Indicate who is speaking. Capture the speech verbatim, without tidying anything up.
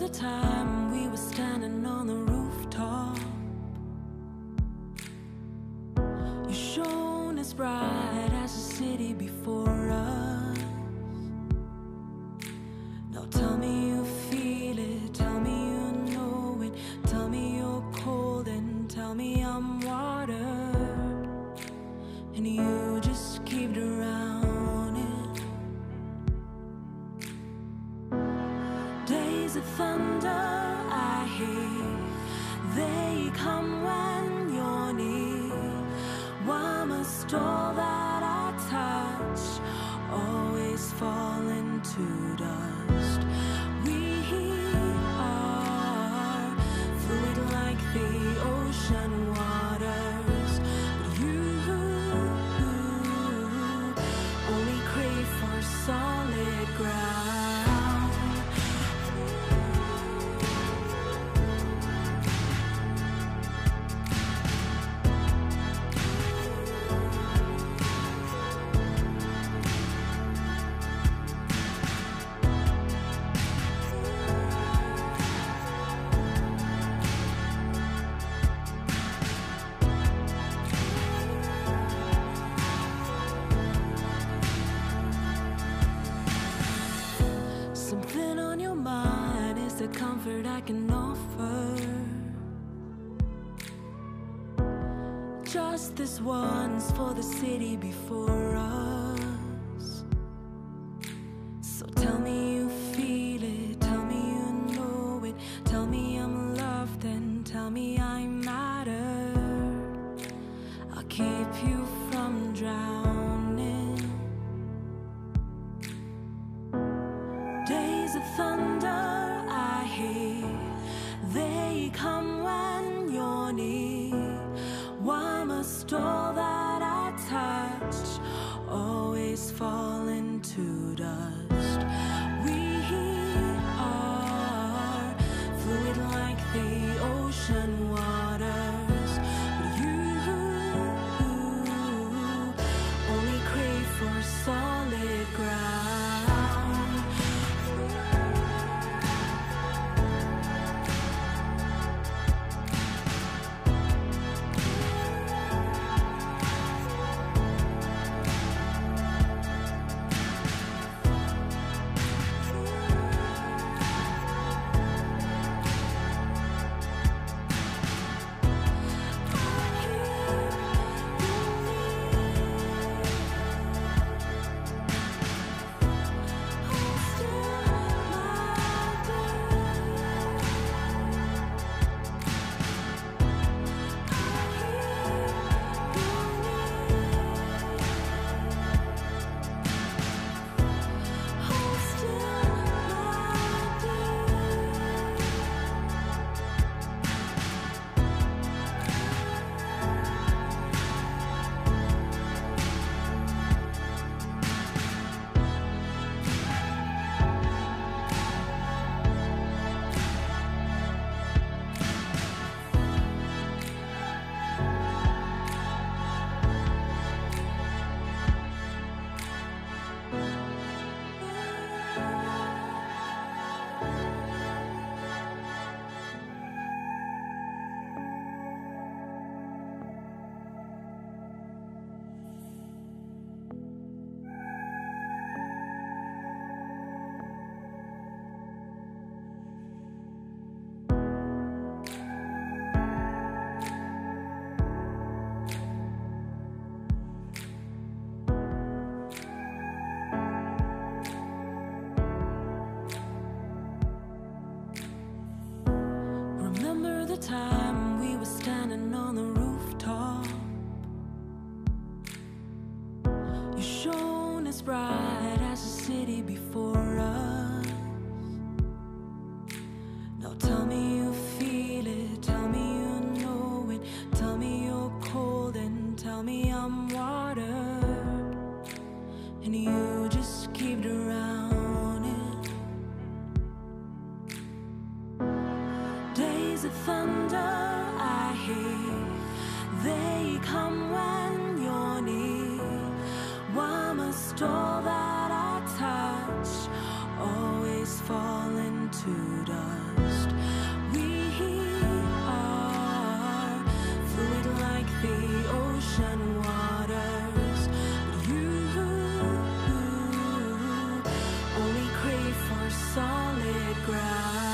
Speaker 1: time we were standing on the rooftop. You shone as bright as the city before us. Now tell me you feel it, tell me you know it, tell me you're cold and tell me I'm water, and you just keep drowning. Days of thunder I hear, they come when you're near. Why must all that I touch always fall into dust? We are fluid like the ocean waters, but you only crave for solid ground. Something on your mind is the comfort I can offer. Just this once for the city before us. So tell me you feel it, tell me you know it, tell me I'm loved and tell me I matter. I'll keep you from drowning. Days of thunder I hear, they come when you're near. Why must all that I touch always fall into dust? We are fluid like the ocean waters, but you only crave for solid ground. Remember the time we were standing on the rooftop. You shone as bright as the city before us. Now tell me you feel it, tell me you know it, tell me you're cold and tell me I'm water, and you just keep drowning. Days of thunder I hear, they come when you're near. Why must all that I touch always fall into dust? solid ground.